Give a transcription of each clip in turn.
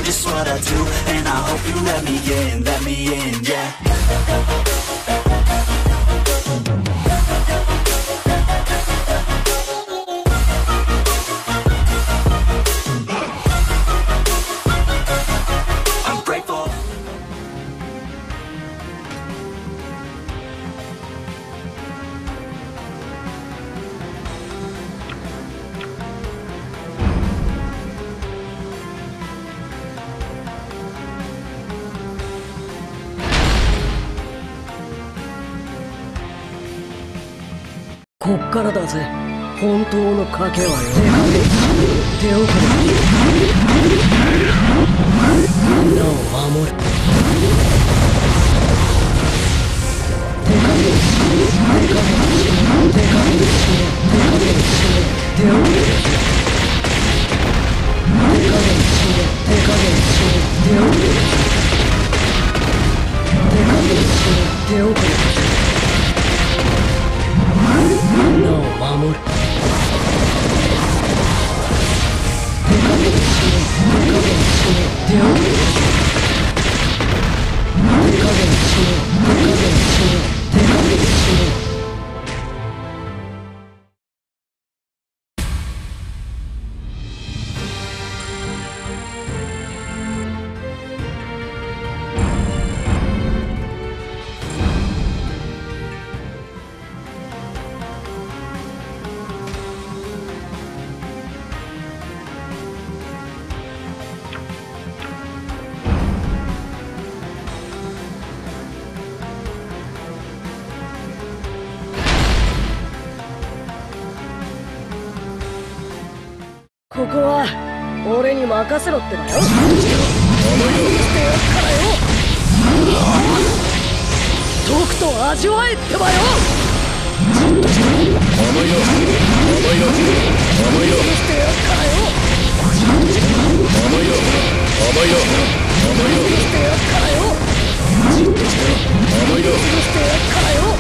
just what I do, and I hope you let me in, yeah. I'm grateful. こっからだぜ、本当の賭けはよ。手遅れ。みんなを守れ。手加減しろ、手加減しろ、手加減しろ、手加減しろ、手遅れ。手加減しろ、手加減しろ、手遅れ。手加減しろ、手遅れ。みんなを守る。手加減しろ、手加減しろ、手遅れ。手加減しろ、手加減しろ、手加減しろ。ここは俺に任せろってばよ。思いをしてやっからよ。とくと味わえってばよ。思いをしてやっからよ。思いをしてやっからよ。思いをしてやっからよ。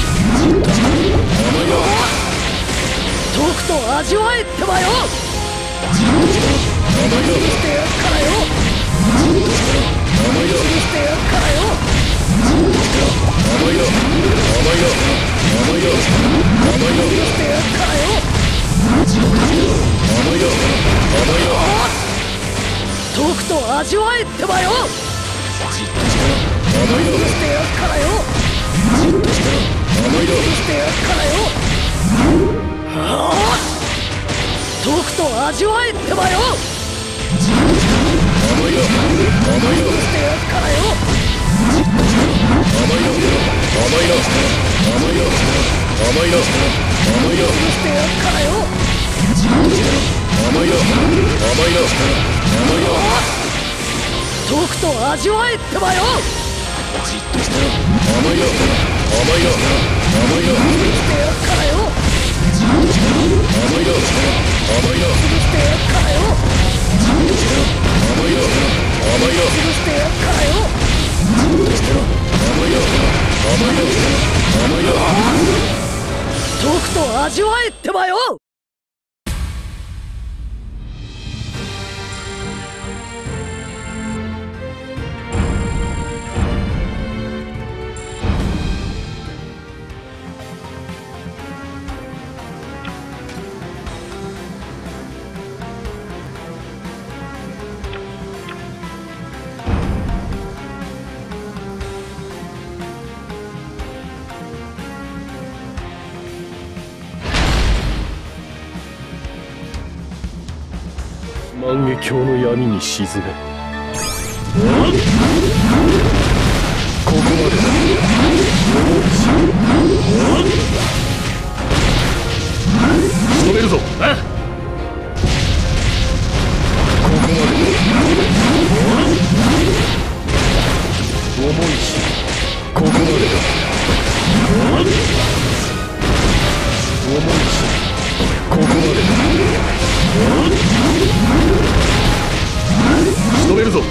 とくと味わえってばよ。思いをしてやっからよ。思いをしてやっからよ。思いをしてやっからよ。とくと味わえってばよ。思いをしてやっからよ。思いをしてやっからよ。とくと味わえってばよ。思いをしてやっからよ。思いをしてやっからよ。とくと味わえってばよ。じっとしてろ。思いをしてやっからよ。思いをしてやっからよ。思いをしてやっからよ。とくと味わえってばよ。 万華鏡の闇に沈め。ここまでだ。仕留めるぞ。ここまでだ。重いし、ここまでだ。重いし、ここまでだ。仕留めるぞ。こ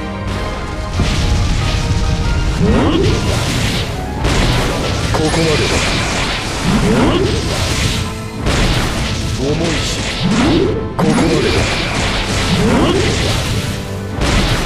こまでだ。重いし、ここまでだ。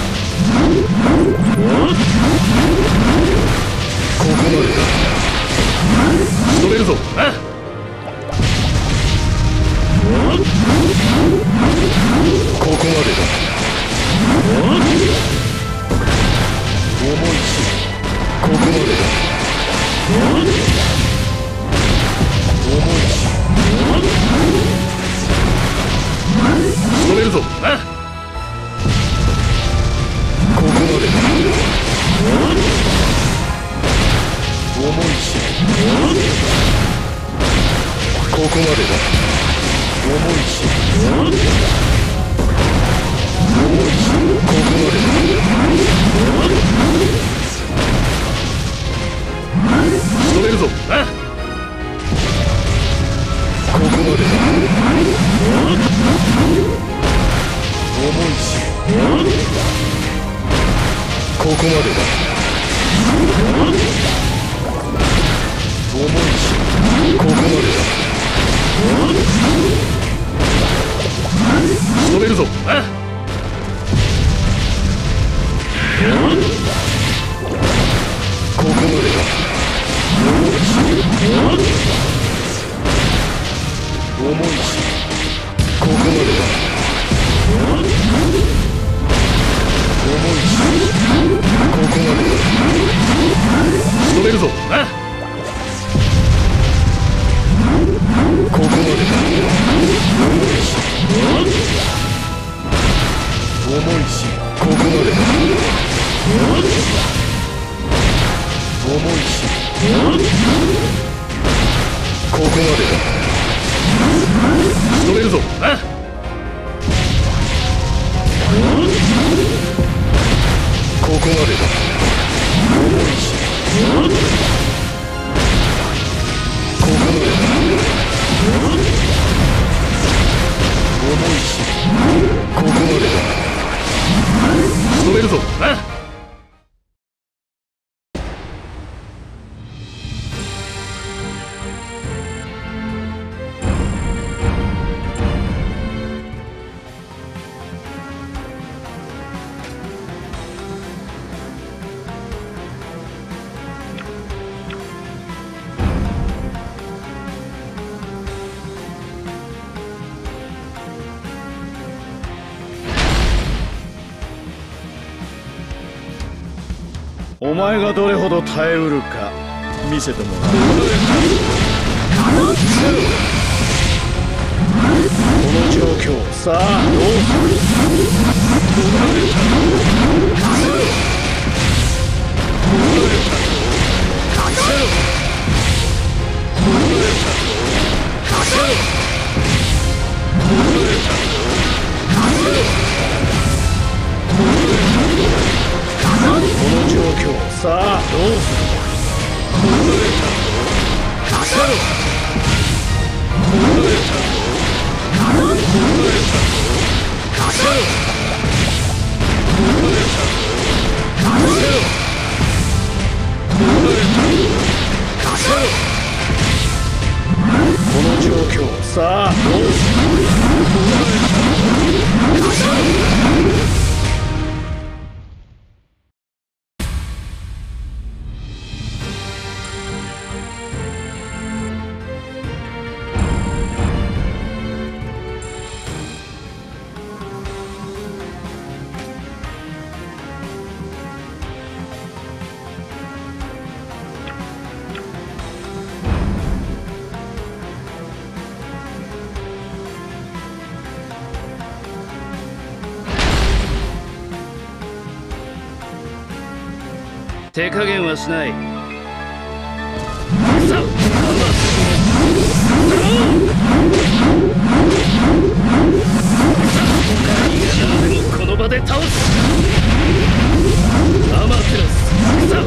しここまでだ。重いし重いしここまでだ。仕留めるぞ。あここまでだ。重いしここまでだ。重いしここまでだ。仕留めるぞ。あここまでだ。重いし重いしここまでだ。重いしここまでだ。仕留めるぞ。あここまでだ。重いし重いしここまでだ。重いしここまでだ。仕留めるぞ。あここまでだ。重いしここまでだ。重いしここまでだ。仕留めるぞ。あお前がどれほど耐えうるか見せてもらう。この状況さあどうする。さあどうする。この状況さあどうする。手加減はしない。さあ何でもこの場で倒す。アマテラスさあ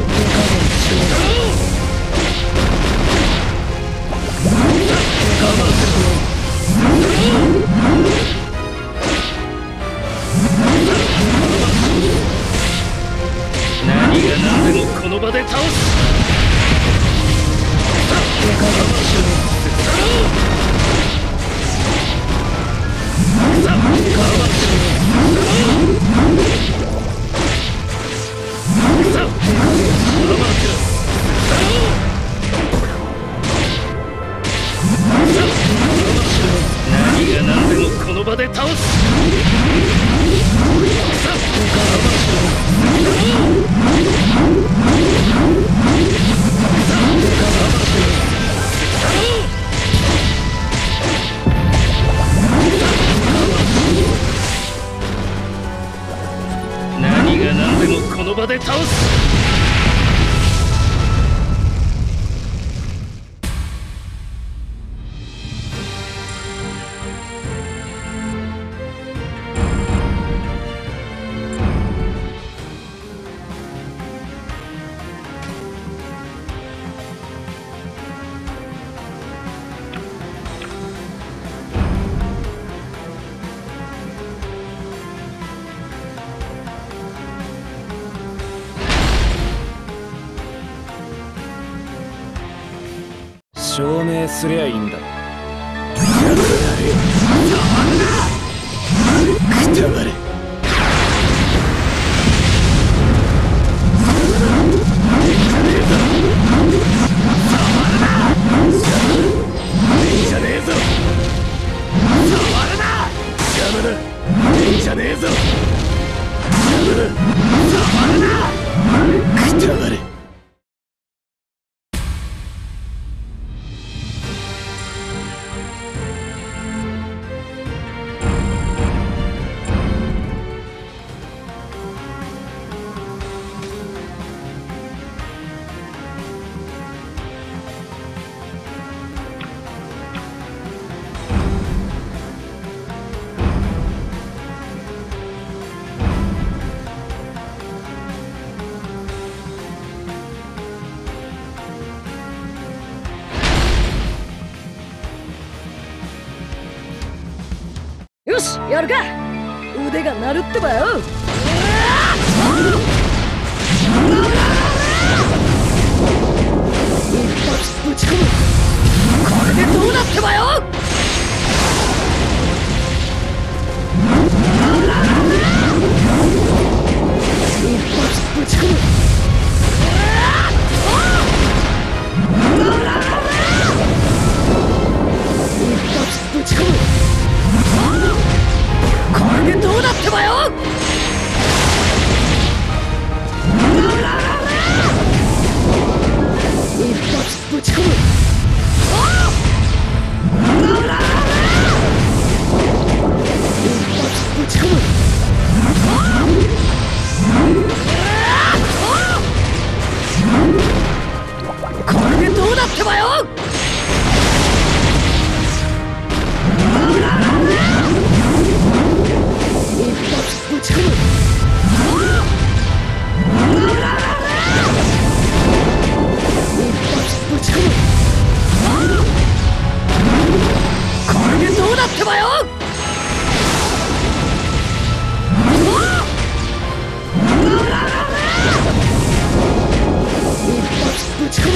何が何でもこの場で倒す。何が何でもこの場で倒す。何が何でもこの場で倒す。 証明すりゃいいんだ。くたばれ。じゃねえぞ。触るな。邪魔だ。じゃねえぞ。邪魔だ。触るな。くたばれ。 よし、やるか。腕が鳴るってばよ。一発ぶち込む。これでどうなってばよ。一発ぶち込む。一発ぶち込む。これでどうなってばよ。一発ぶち込む。一発ぶち込む。これでどうなってばよ。一発ぶち込む。一発ぶち込む。これでどうなってばよ。一発ぶち込む。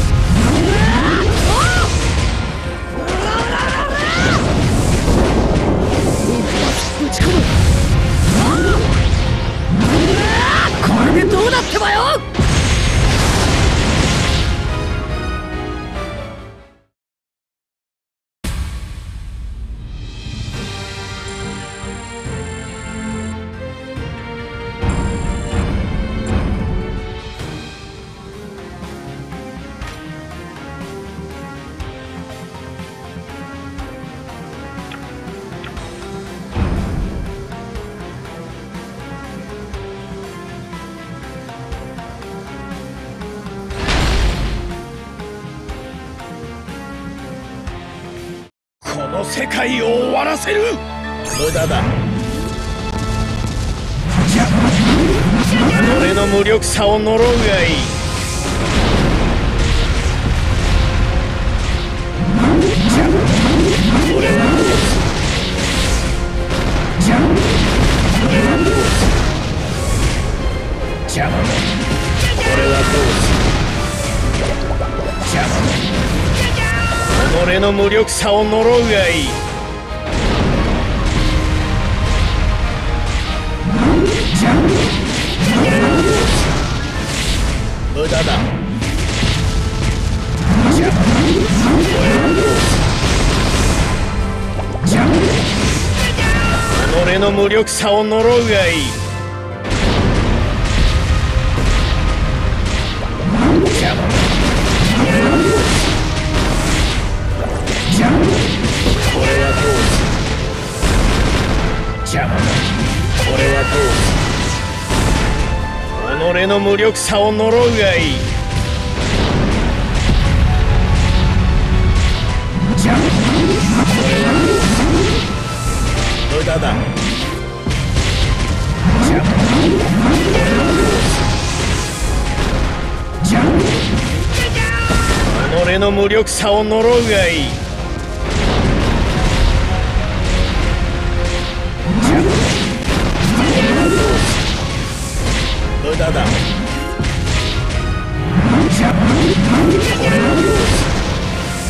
一発ぶち込む。これでどうなってばよ。 この世界を終わらせる。無駄だ。俺の無力さを呪うがいい。俺はどうす。俺はどうす。邪魔だ。俺はどうす。邪魔だ。己の無力さを呪うがいい。無駄だ。己の無力さを呪うがいい。邪魔だ。俺はどうす。邪魔だ。俺はどうす。己の無力さを呪うがいい。邪魔だ。俺はどうす。無駄だ。邪魔だ。俺はどうす。邪魔だ。己の無力さを呪うがいい。無駄だ。俺はどうす。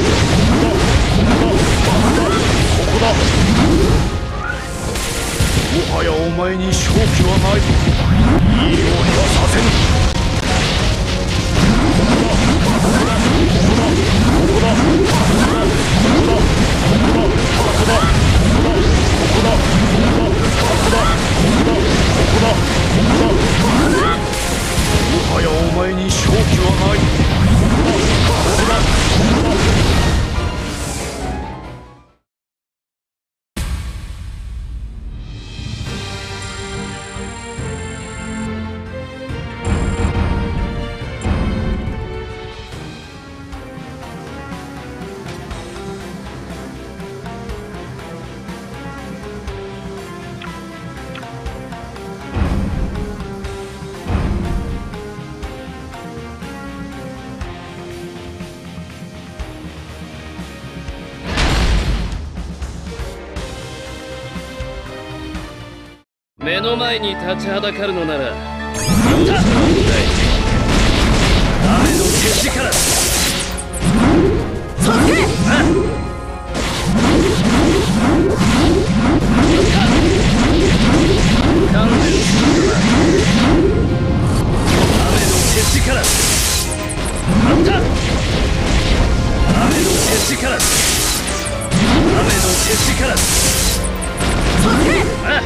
ここ目の前に立ちはだかるのなら、雨の手力。 そっけ。 観念するんだな。雨の手力。あった。雨の手力。雨の手力。 そっけ。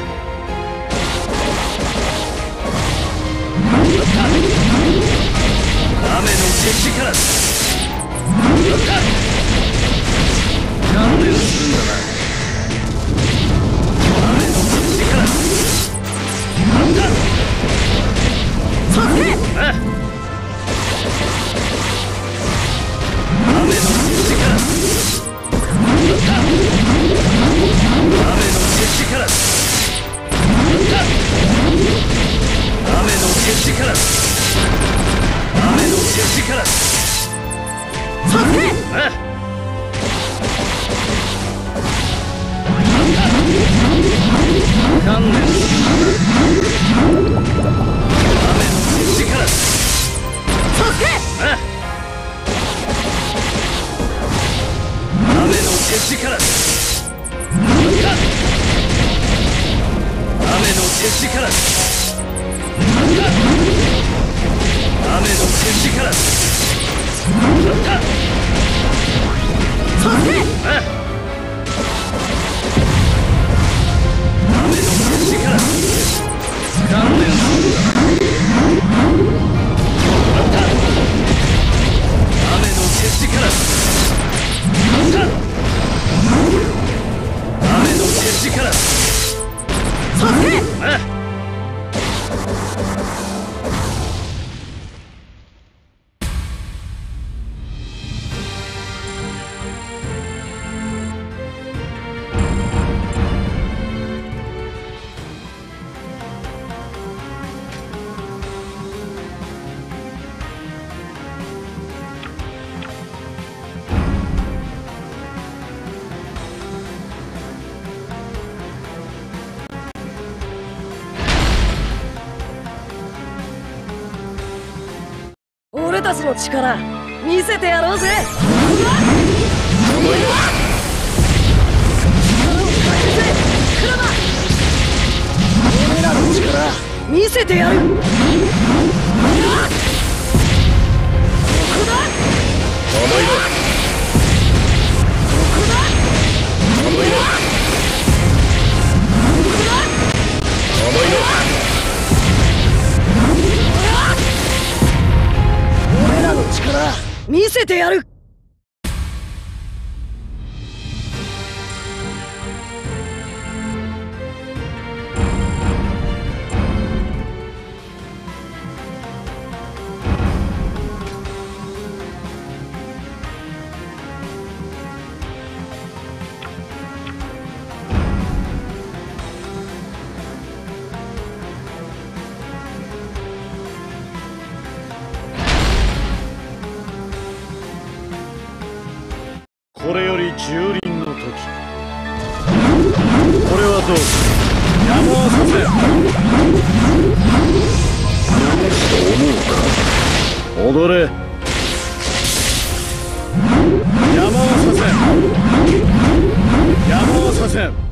雨の手力。観念するんだな。雨の手力。 そっけ。 雨の手力。雨の手力。雨の手力。雨の手力。 そっけ。 観念するんだな。雨の手力。 そっけ。 雨の手力。雨の手力。雨の手力。 そっけ。 雨の手力。観念するんだな。雨の手力。雨の手力。 そっけ。俺たちの力見せてやろうぜ。力を貸せ、クラマ。俺らの力見せてやる。どこだ。 思いろ。 どこだ。 思いろ。 どこだ。 思いろ。 俺らの力見せてやる。 これより蹂躙の時。これはどうか。やむをさせ。何と思うか。踊れ。やむをさせ。やむをさせ。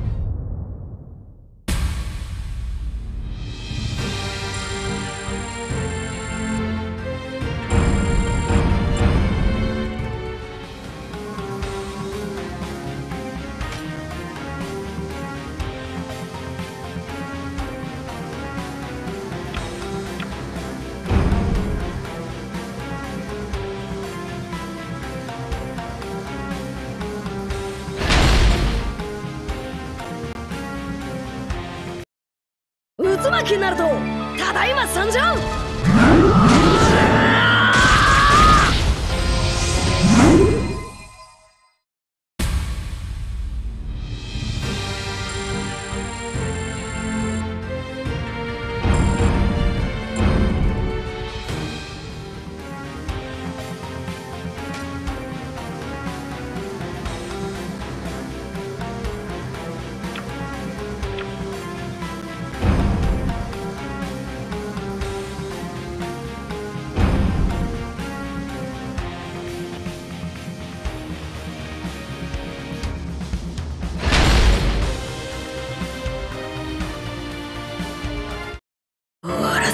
渦巻きになるとただいま参上。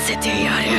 せてやる。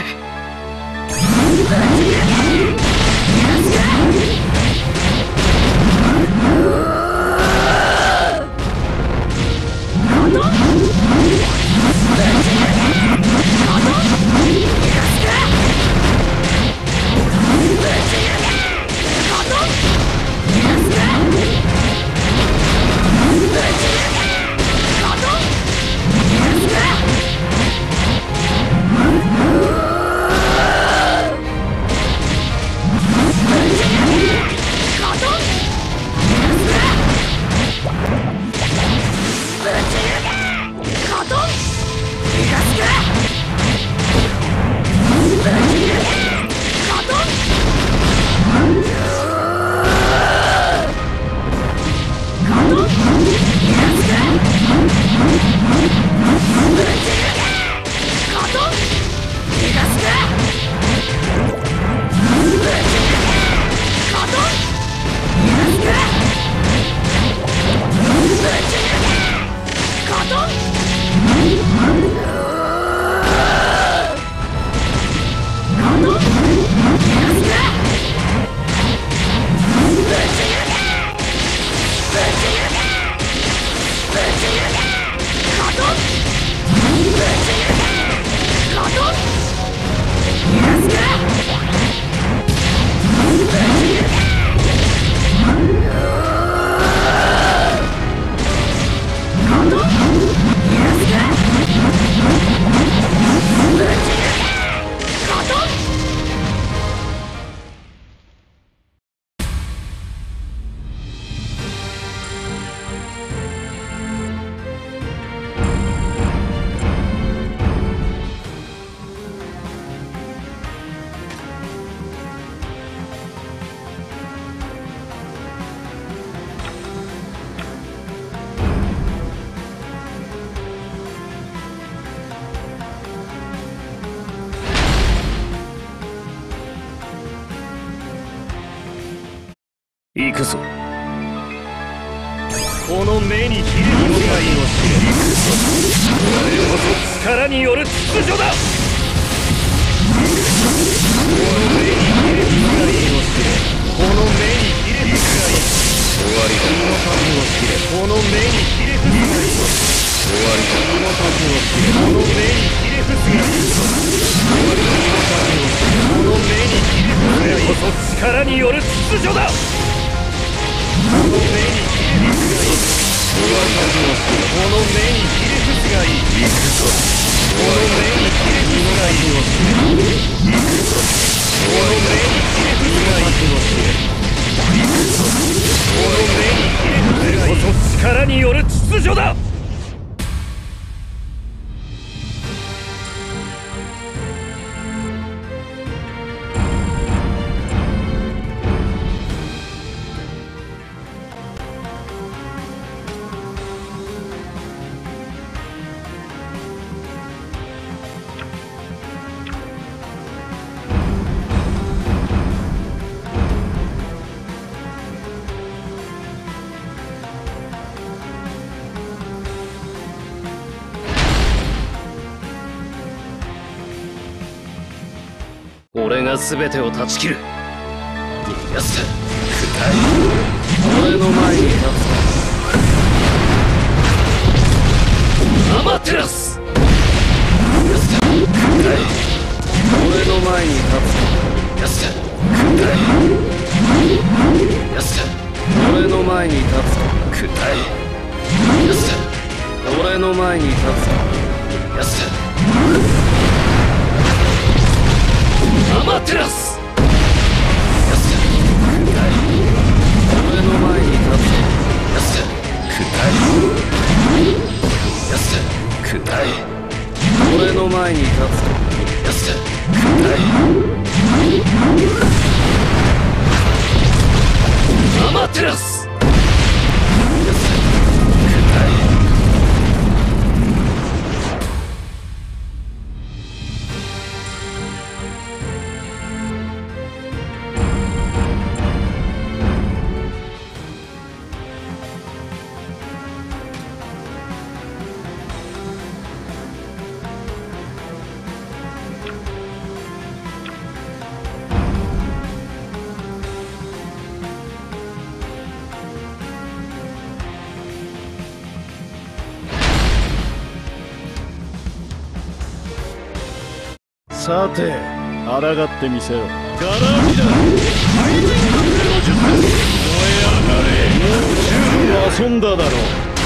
行くぞ。この目に切れる世界を知れ。行くぞ。これこそ力による秩序だ。この目に切れる世界を知れ。この目に切れる世界。終わりだ。君の盾を知れ。この目に切れる世界。終わりだ。君の盾を知れ。この目に切れる世界。終わりだ。君の盾を知れ。この目に切れる世界こそ力による秩序だ。この目に切れるすがいい。この目に切れるすがいい。行くぞ。この目に切れるすがいい。行くぞ。この目に切れるすがいい。行くぞ。この目に切れるすがいい。こそ力による秩序だ。俺が全てを断ち切る。逃がす。俺の前に立つ。アマテラス。逃がす。俺の前に立つ。逃がす。逃がす。俺の前に立つ。逃がす。俺の前に立つ。逃がす。アマテラス。俺の前に立つ。俺の前に立つ。アマテラス。 さて抗ってみせよ。 ガラ空きだ。怪人隠れの術。燃え上がれ。 もう十分遊んだだろう。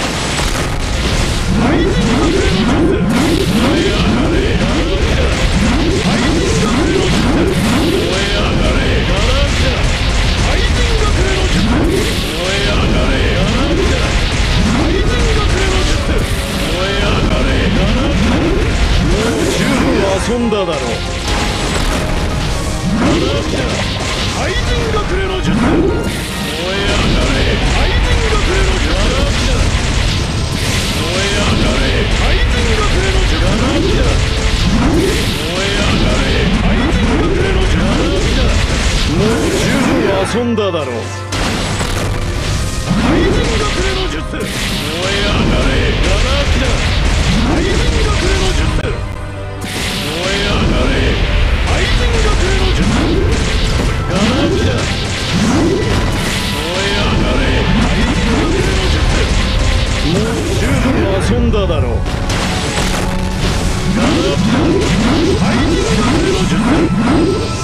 怪人隠れの術。燃え上がれ。怪人隠れの術。燃え上がれ。ガラ空きだ。怪人隠れの術。燃え上がれ。ガラ空きだ。怪人隠れの術。燃え上がれ。ガラ空きだ。 もう十分遊んだだろう。 ガラ空きだ。怪人隠れの術。燃え上がれ。怪人隠れの術。ガラ空きだ。燃え上がれ。怪人隠れの術。ガラ空きだ。燃え上がれ。怪人隠れの術。ガラ空きだ。 もう十分遊んだだろう。 怪人隠れの術。燃え上がれ。ガラ空きだ。怪人隠れの術。燃え上がれ。怪人隠れの術。ガラ空きだ。燃え上がれ。怪人隠れの術。 もう十分遊んだだろう。 ガラ空きだ。怪人隠れの術。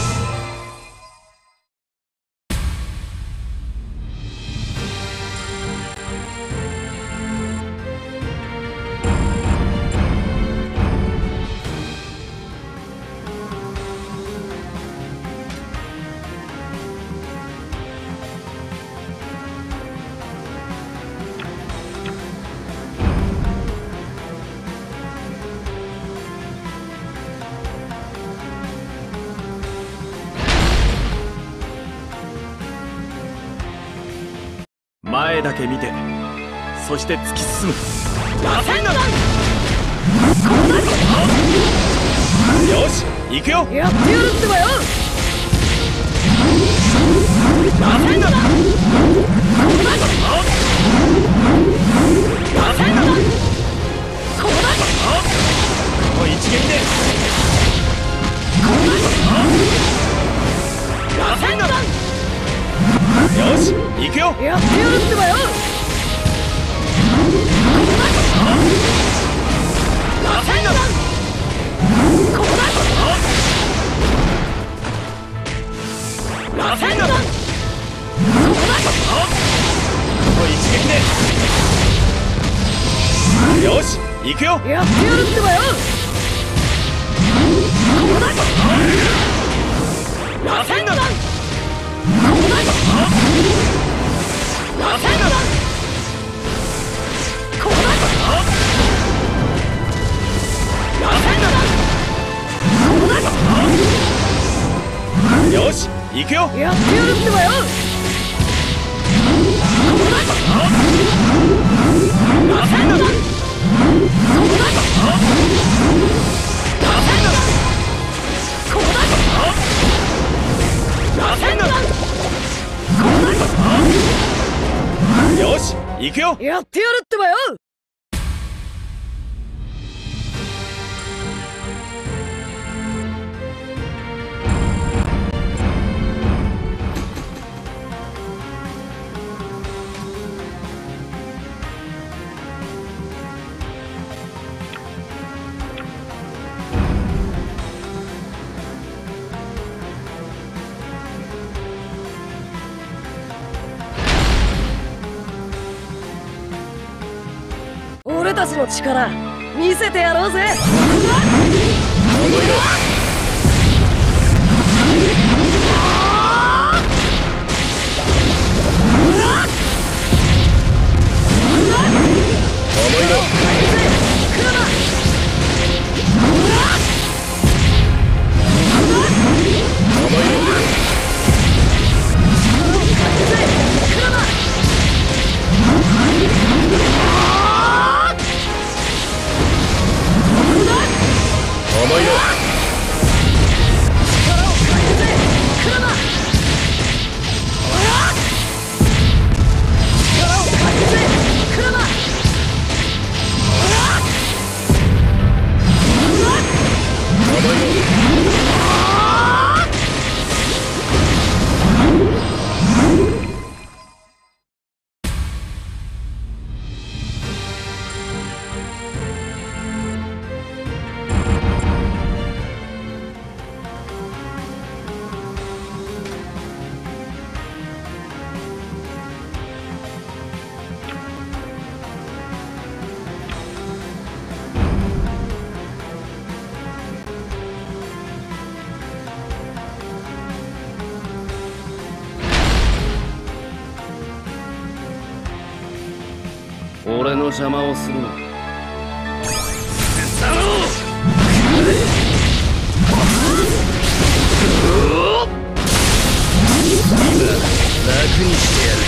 前だけ見て、そして突き進む。 螺旋だ。 よし、行くよ。 やってやるってばよ。螺旋だ。螺旋だ。こうだ。 この一撃で。 螺旋だ。 よし、行くよ。 やってやるってばよ。螺旋だ。こうだ。螺旋だ。こうだ。 この一撃で。よし、行くよ。 やってやるってばよ。こうだ。螺旋だ。こうだ。螺旋だ。こうだ。螺旋だ。こうだ。 よし、行くよ。 やってやるってばよ。こうだ。螺旋だ。こうだ。螺旋だ。こうだ。螺旋だ。こうだ。 よし、行くよ。 やってやるってばよ。俺たちの力見せてやろうぜ。 思いろ。 俺の邪魔をするな。楽にしてやる。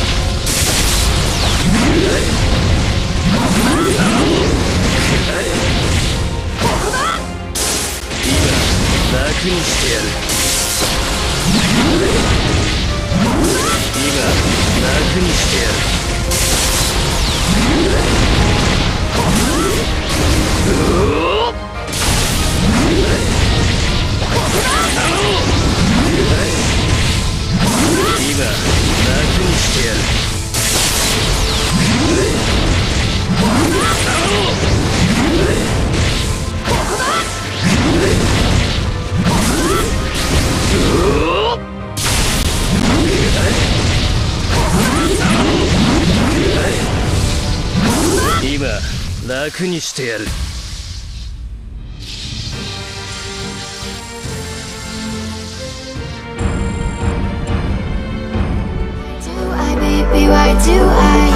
今楽にしてやる。今楽にしてやる。今楽にしてやる。今楽にしてやる。 Do I, baby, why do I?